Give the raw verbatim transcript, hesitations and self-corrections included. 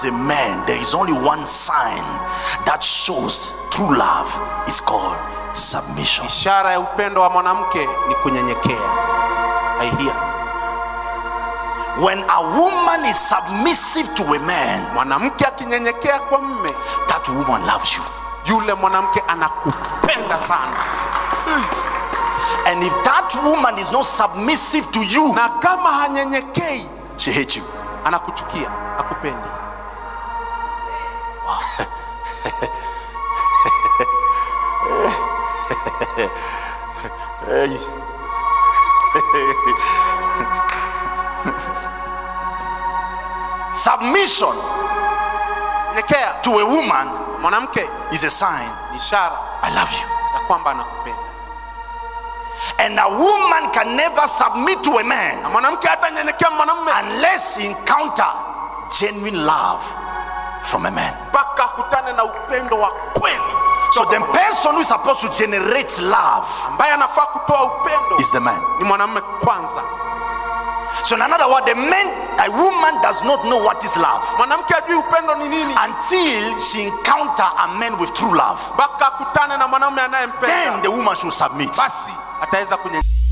a man, there is only one sign that shows true love. It's called submission. Ishara ya upendo wa mwanamke ni kunyenyekea. I hear. When a woman is submissive to a man, mwanamke akinyenyekea kwa mume, that woman loves you. Yule mwanamke anakupenda sana. And if that woman is not submissive to you, na kama hanyenyekei, she hates you. Anakuchukia, hakupendi. Wow. Hey. Submission to a woman mwanamke is a sign, ishara, I love you, ya kwamba anakupenda. And a woman can never submit to a man unless he encounter genuine love from a man. So the person who is supposed to generate love is the man. So in another word, the man, a woman does not know what is love until she encounter a man with true love. Then the woman should submit. Ataweza kunye